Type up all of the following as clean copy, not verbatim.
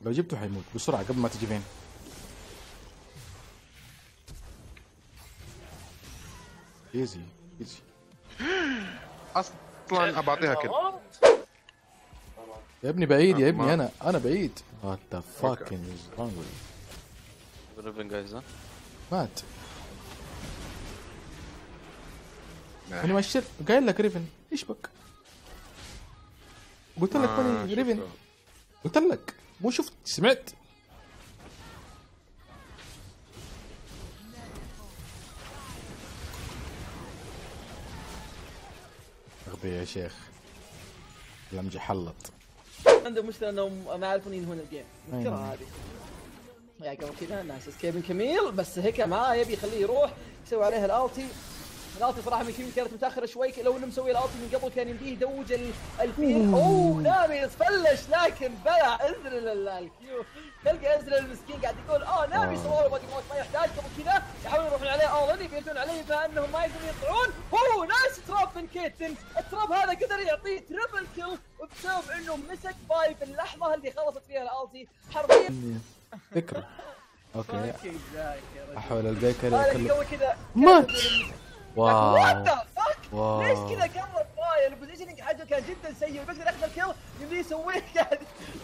لو جبته حيموت بسرعة قبل ما تجي فين. ايزي ايزي. اصلا ابعطيها كده يا ابني بعيد يا ابني، انا بعيد. وات ذا فاكينج از رونج وذ ريفن جايز. مات. انا ماشي قايل لك ريفن، ايش بك؟ قلت لك ماني ريفن، قلت لك مو شفت سمعت. اغبي يا شيخ، لمجي حلط. عنده مشكلة انهم ما يعرفون ينهون الجيم، المشكلة هذه. يعني قبل كذا الناس اسكيبن كميل، بس هيك ما يبي يخليه يروح يسوي عليها الالتي. الالتي صراحة من كيمي كانت متأخرة شوي، لو انه مسوي الالتي من قبل كان يمديه يدوج الفيل. اوه نامي فلش، لكن بلع ازرل الكيو. تلقى ازرل المسكين قاعد يقول نامي سووا باقي موت ما يحتاج. قبل كذا يحاولون يروحون عليه اولني بيردون عليه بما انهم ما يقدرون يطلعون. اوه نايس تراب من كيتن، التراب هذا قدر يعطيه تريبل كيل بسبب انه مسك باي في اللحظة اللي خلصت فيها الالتي حرفيا. فكرة اوكي احول البيكري كذا مات. واو واو ليش كذا قرب باي؟ البوزيشننج حقه كان جدا سيء، بيقدر ياخذ الكيل يبي يسويه قاعد.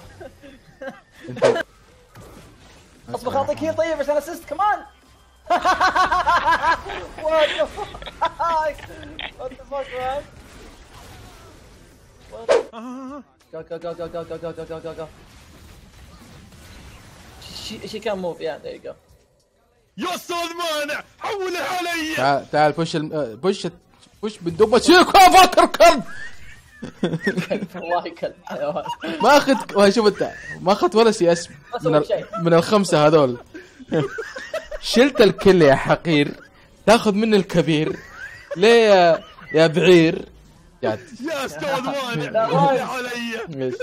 اصبر اعطيك هيل طيب عشان اسيست كمان. وات ذا فاك مان. جو شي كان موف يا there you go. يا استاذ مانع حولها علي. تعال بوش بالدبة شيك فاكر كلب. والله كلب حيوان. ما اخذت شوف انت ما اخذت ولا سي اس من الخمسة هذول. شلت الكل يا حقير، تاخذ مني الكبير ليه يا بعير؟ يا استاذ مانع حولها علي.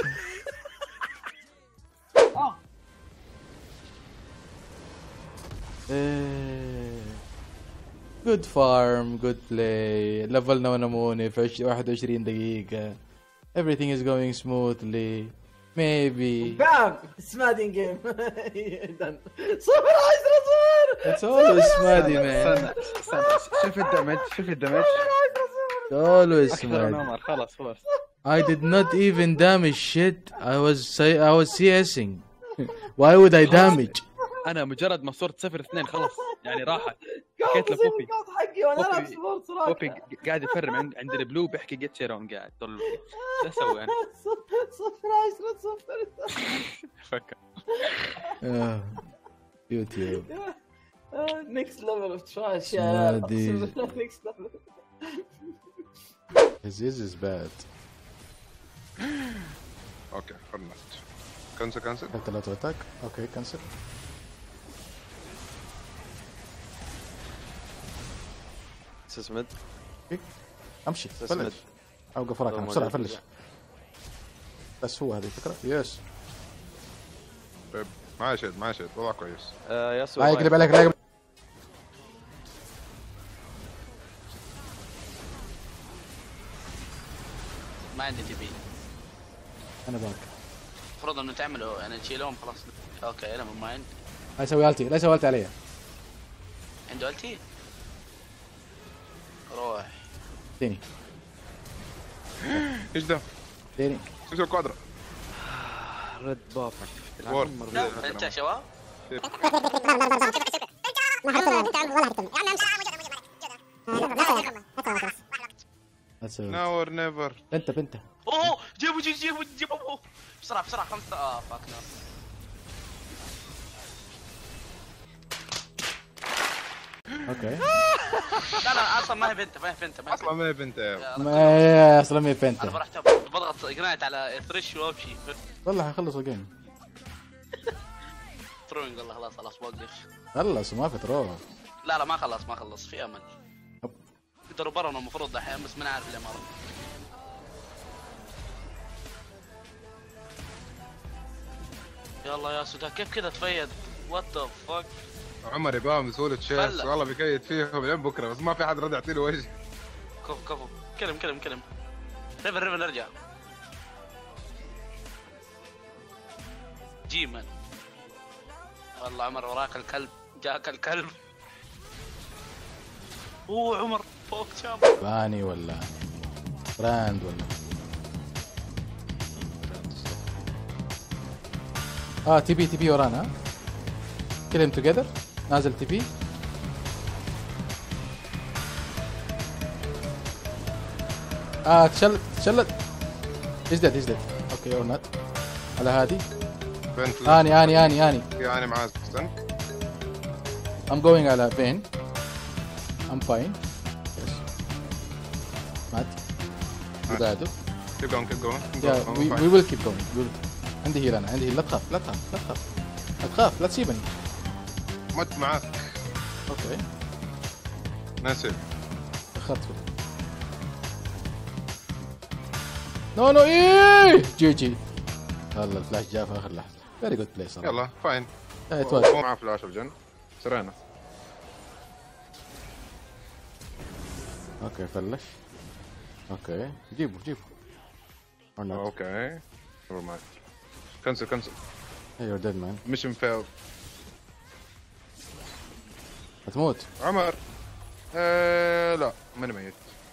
جود فارم جود بلاي. لفلنا ونموني في 21 دقيقة. everything is going smoothly maybe. بام سمادين جيم. صفر 10 it's always smuddy man. شوف الدمج always smuddy. خلاص خلاص. I did not even damage shit. I was CSing. why would I damage? انا مجرد ما صرت 0-2 خلاص يعني راحت. حكيت له بوبي حقي وانا العب سبورت صراحه. بوبي قاعد يفرم عند البلو بيحكي جيت شيرون قاعد طول. شو اسوي انا؟ 0-10 فكر. يوتيوب نيكست ليفل اوف تراش يا سمادي. نيكست ليفل. His is bad. اوكي خلصت. كنسل حتى لا توتاك. اوكي كنسل. سسمد امشي فلش اوقف وراك بسرعه فلش. بس هو هذه الفكره. يس طيب ما شد والله كويس. ياسو لا يقلب عليك لا يقلب. ما عندي تبي. انا باك. المفروض انه تعملوا يعني تشيلهم خلاص. اوكي انا من مايند. لا يسوي التي، لا يسوي التي علي. عنده التي. روح تاني ايش ده؟ تاني شو الكوادرا؟ رد بافك انت يا شباب. ناو اور نيفر. بنت اوه جيبوا بسرعه 5 فاك نار. اوكي. لا اصلا ما هي بنت اصلا ما هي بنت يا اصلا ما هي بنت. انا فرحت بضغط اجنايت على ثريش وامشي. والله حيخلص الجيم. تروينج والله خلاص وقف. خلص ما في ترو. لا ما خلص في امل. قدروا برا المفروض دحين بس ما نعرف ليه مرة. يلا يا سودا كيف كذا تفيد؟ وات ذا فك. عمر يبغاهم يسووا له تشيس والله بيكيد فيهم لين بكره بس ما في حد رد يعطي له وجه. كفو كلم ريفن ارجع. جيما. والله عمر وراك الكلب، جاك الكلب. اوه عمر فوق شام. باني ولا براند ولا تي بي ورانا. كلهم توجذر. نازل تي بي. تشلت. هيز ديد. اوكي اور نوت. على هادي. اني يعني معاه استنى. I'm going على بين. I'm fine. Yes. مات. وقاعدوا. keep going. We will keep going. عندي هيل انا. لا تخاف. لا تسيبني. مت معاك. اوكي. ناسي. اخرت فيه. نو جي. والله الفلاش جاء في اخر لحظه. فيري جود بلاي صراحه. يلا فاين. هو معاه فلاش الجن. سرينا. اوكي فلش. اوكي جيبه. اوكي. نيفر مايند. كنسل. ايوه ديد مان. ميشن فيل. هتموت. عمر. لا ماني ميت.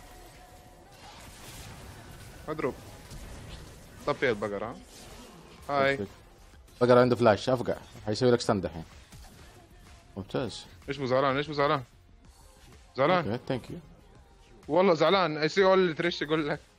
مضروب. طفي البقرة. هاي. بقرة عنده فلاش افقع. حيسوي لك ستاند الحين. ممتاز. ليش مو زعلان؟ زعلان. اوكي ثانك يو. والله زعلان. اي سي اول تريش يقول لك